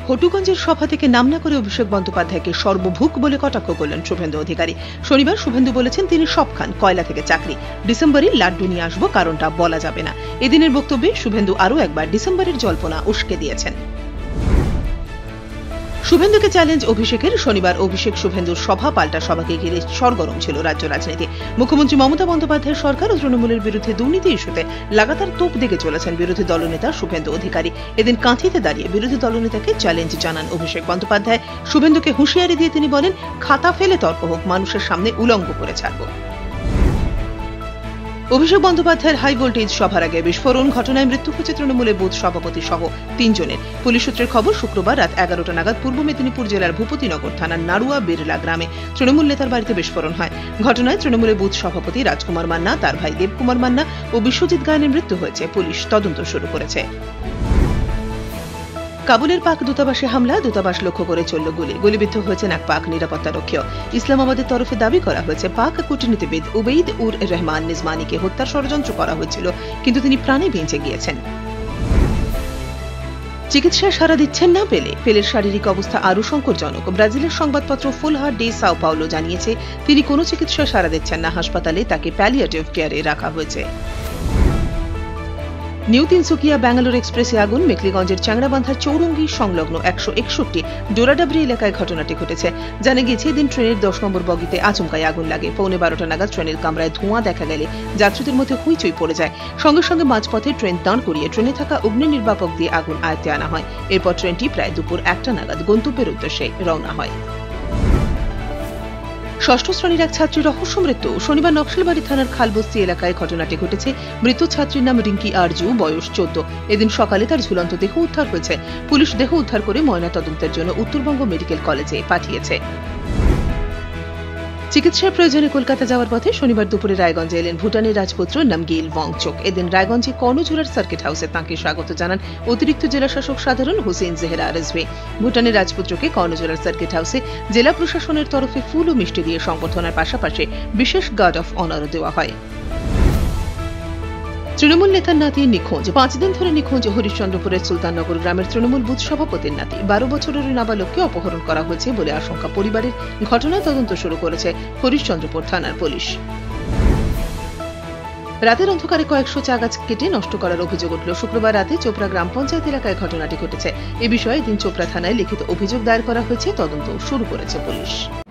হটুগঞ্জের সভা থেকে নাম না করে অভিষেক বন্দ্যোপাধ্যায়কে সর্বভুক বলে কটাক্ষ করলেন শুভেন্দু অধিকারী। শনিবার শুভেন্দু বলেছেন তিনি সব খান, কয়লা থেকে চাকরি। ডিসেম্বরে লাড্ডু নিয়ে আসবো, কারণটা বলা যাবে না। এদিনের বক্তব্যে শুভেন্দু আরও একবার ডিসেম্বরের জল্পনা উস্কে দিয়েছেন। শুভেন্দুকে চ্যালেঞ্জ অভিষেকের। শনিবার অভিষেক শুভেন্দুর সভা পাল্টা সভাকে ঘিরে সরগরম ছিল রাজ্য রাজনীতি। মুখ্যমন্ত্রী মমতা বন্দ্যোপাধ্যায়ের সরকার ও তৃণমূলের বিরুদ্ধে দুর্নীতি ইস্যুতে লাগাতার তোপ দেখে চলেছেন বিরোধী দলনেতা শুভেন্দু অধিকারী। এদিন কাঁথিতে দাঁড়িয়ে বিরোধী দলনেতাকে চ্যালেঞ্জ জানান অভিষেক বন্দ্যোপাধ্যায়। শুভেন্দুকে হুঁশিয়ারি দিয়ে তিনি বলেন, খাতা ফেলে তর্ক হোক, মানুষের সামনে উলঙ্গ করে ছাড়ব। অভিষেক বন্দ্যোপাধ্যায়ের হাই ভোল্টেজ সভার আগে বিস্ফোরণ ঘটনায় মৃত্যু হয়েছে তৃণমূলের বুথ সভাপতি সহ ৩ জনের। পুলিশ সূত্রের খবর, শুক্রবার রাত ১১টা নাগাদ পূর্ব মেদিনীপুর জেলার ভূপতিনগর থানার নাড়ুয়া বিরলা গ্রামে তৃণমূল নেতার বাড়িতে বিস্ফোরণ হয়। ঘটনায় তৃণমূলের বুথ সভাপতি রাজকুমার মান্না, তার ভাই দেবকুমার মান্না ও বিশ্বজিৎ গায়নের মৃত্যু হয়েছে। পুলিশ তদন্ত শুরু করেছে। কাবুলের পাক দূতাবাসে হামলা, দূতাবাস লক্ষ্য করে চলল গুলি। গুলিবিদ্ধ হয়েছেন এক পাক নিরাপত্তারক্ষীও। ইসলামাবাদের তরফে দাবি করা হয়েছে পাক কূটনীতিবিদ উবেইদ উর রহমান নিজমানিকে হত্যার ষড়যন্ত্র করা হয়েছিল, কিন্তু তিনি প্রাণে বেঁচে গিয়েছেন। চিকিৎসায় সাড়া দিচ্ছেন না পেলের শারীরিক অবস্থা আরও সংকটজনক। ব্রাজিলের সংবাদপত্র ফুলহার ডে সাও পাওলো জানিয়েছে তিনি কোনো চিকিৎসায় সাড়া দিচ্ছেন না। হাসপাতালে তাকে প্যালিয়েটিভ কেয়ারে রাখা হয়েছে। নিউ তিনসুকিয়া ব্যাঙ্গালোর এক্সপ্রেসে আগুন। মেখলিগঞ্জের চ্যাংড়াবান্ধার চৌরঙ্গি সংলগ্ন 161 ডোরাডাবরি এলাকায় ঘটনাটি ঘটেছে। জানা গিয়েছে এদিন ট্রেনের 10 নম্বর বগিতে আচমকাই আগুন লাগে। পৌনে 12টা নাগাদ ট্রেনের কামরায় ধোঁয়া দেখা গেলে যাত্রীদের মধ্যে হইচই পড়ে যায়। সঙ্গে সঙ্গে মাঝপথে ট্রেন দাঁড় করিয়ে ট্রেনে থাকা অগ্নি নির্বাপক দিয়ে আগুন আয়ত্তে আনা হয়। এরপর ট্রেনটি প্রায় দুপুর 1টা নাগাদ গন্তব্যের উদ্দেশ্যে রওনা হয়। ষষ্ঠ শ্রেণীর এক ছাত্রীর রহস্য মৃত্যু। শনিবার নকশালবাড়ি থানার খালবস্তি এলাকায় ঘটনাটি ঘটেছে। মৃত ছাত্রীর নাম রিঙ্কি আরজু, বয়স 14। এদিন সকালে তার ঝুলন্ত দেহ উদ্ধার হয়েছে। পুলিশ দেহ উদ্ধার করে ময়নাতদন্তের জন্য উত্তরবঙ্গ মেডিকেল কলেজে পাঠিয়েছে। চিকিৎসার প্রয়োজনে কলকাতা যাওয়ার পথে শনিবার দুপুরে রায়গঞ্জে এলেন ভুটানের রাজপুত্র নামগিল ওয়াংচুক। এদিন রায়গঞ্জে কর্ণঝোড়ার সার্কিট হাউসে তাঁকে স্বাগত জানান অতিরিক্ত জেলা শাসক সাধারণ হোসেন জেহরা রিজভী। ভুটানের রাজপুত্রকে কর্ণঝোড়ার সার্কিট হাউসে জেলা প্রশাসনের তরফে ফুল ও মিষ্টি দিয়ে সংবর্ধনার পাশাপাশি বিশেষ গার্ড অফ অনারও দেওয়া হয়। তৃণমূল নেতার নাতি নিখোঁজ। 5 দিন ধরে নিখোঁজ হরিশ্চন্দ্রপুরের সুলতাননগর গ্রামের তৃণমূল বুথ সভাপতির নাতি। 12 বছরের নাবালককে অপহরণ করা হয়েছে বলে আশঙ্কা পরিবারের। ঘটনায় তদন্ত শুরু করেছে হরিশ্চন্দ্রপুর থানার পুলিশ। রাতের অন্ধকারে কয়েকশো চা গাছ কেটে নষ্ট করার অভিযোগ উঠল। শুক্রবার রাতে চোপড়া গ্রাম পঞ্চায়েত এলাকায় ঘটনাটি ঘটেছে। এ বিষয়ে এদিন চোপড়া থানায় লিখিত অভিযোগ দায়ের করা হয়েছে। তদন্ত শুরু করেছে পুলিশ।